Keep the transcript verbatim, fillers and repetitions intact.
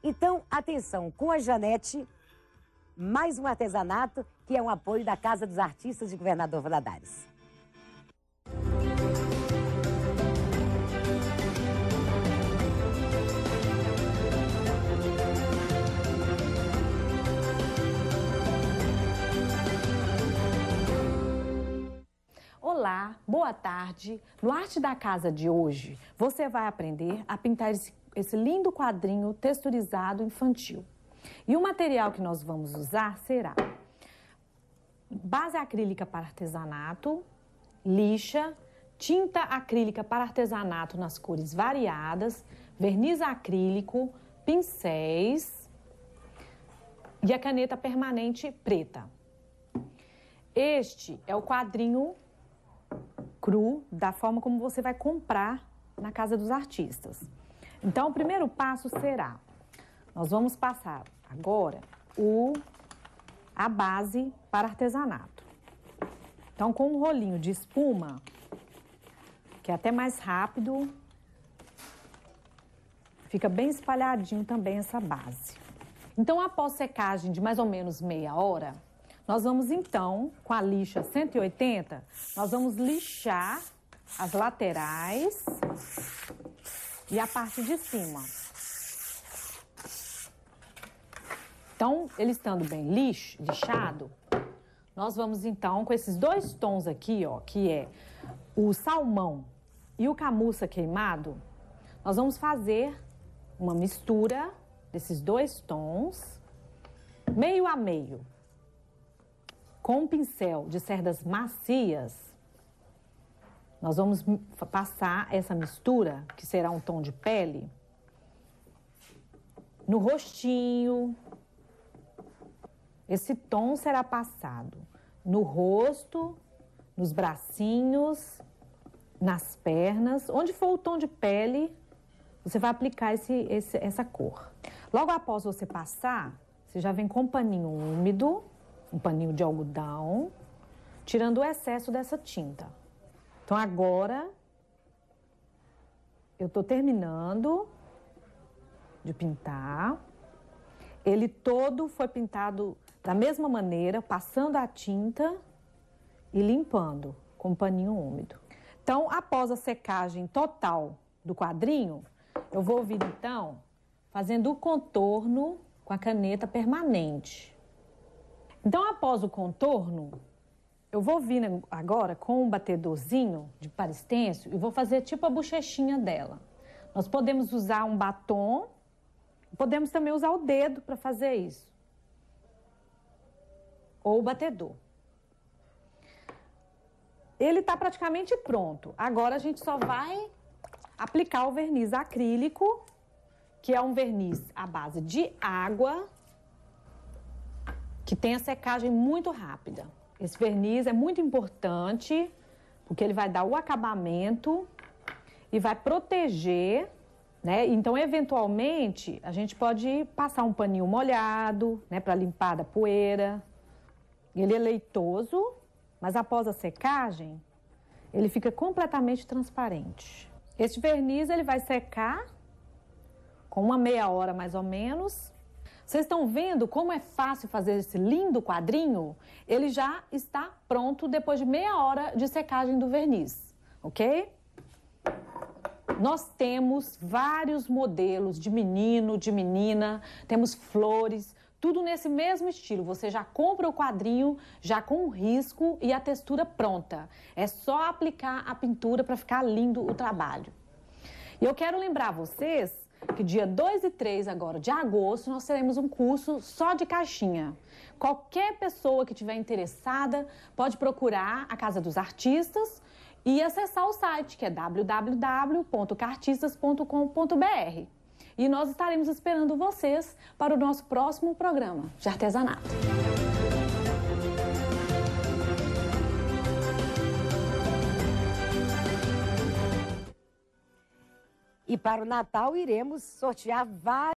Então, atenção, com a Janete, mais um artesanato que é um apoio da Casa dos Artistas de Governador Valadares. Olá, boa tarde. No Arte da Casa de hoje, você vai aprender a pintar esse, esse lindo quadrinho texturizado infantil. E o material que nós vamos usar será base acrílica para artesanato, lixa, tinta acrílica para artesanato nas cores variadas, verniz acrílico, pincéis e a caneta permanente preta. Este é o quadrinho cru, da forma como você vai comprar na Casa dos Artistas. Então, o primeiro passo será, nós vamos passar agora o, a base para artesanato. Então, com um rolinho de espuma, que é até mais rápido, fica bem espalhadinho também essa base. Então, após secagem de mais ou menos meia hora, nós vamos então, com a lixa cento e oitenta, nós vamos lixar as laterais e a parte de cima. Então, ele estando bem lix, lixado, nós vamos então, com esses dois tons aqui, ó, que é o salmão e o camurça queimado, nós vamos fazer uma mistura desses dois tons, meio a meio. Com um pincel de cerdas macias, nós vamos passar essa mistura, que será um tom de pele, no rostinho. Esse tom será passado no rosto, nos bracinhos, nas pernas. Onde for o tom de pele, você vai aplicar esse, esse, essa cor. Logo após você passar, você já vem com um paninho úmido, um paninho de algodão, tirando o excesso dessa tinta. Então, agora, eu tô terminando de pintar. Ele todo foi pintado da mesma maneira, passando a tinta e limpando com um paninho úmido. Então, após a secagem total do quadrinho, eu vou vir, então, fazendo o contorno com a caneta permanente. Então, após o contorno, eu vou vir agora com um batedorzinho de palha stencil e vou fazer tipo a bochechinha dela. Nós podemos usar um batom, podemos também usar o dedo para fazer isso. Ou o batedor. Ele está praticamente pronto. Agora a gente só vai aplicar o verniz acrílico, que é um verniz à base de água, que tem a secagem muito rápida. Esse verniz é muito importante, porque ele vai dar o acabamento e vai proteger, né? Então, eventualmente, a gente pode passar um paninho molhado, né, para limpar da poeira. Ele é leitoso, mas após a secagem, ele fica completamente transparente. Esse verniz, ele vai secar com uma meia hora, mais ou menos. Vocês estão vendo como é fácil fazer esse lindo quadrinho? Ele já está pronto depois de meia hora de secagem do verniz, ok? Nós temos vários modelos de menino, de menina, temos flores, tudo nesse mesmo estilo. Você já compra o quadrinho já com o risco e a textura pronta. É só aplicar a pintura para ficar lindo o trabalho. E eu quero lembrar vocês que dia dois e três agora de agosto nós teremos um curso só de caixinha. Qualquer pessoa que estiver interessada pode procurar a Casa dos Artistas e acessar o site, que é w w w ponto cartistas ponto com ponto b r. E nós estaremos esperando vocês para o nosso próximo programa de artesanato. E para o Natal iremos sortear vários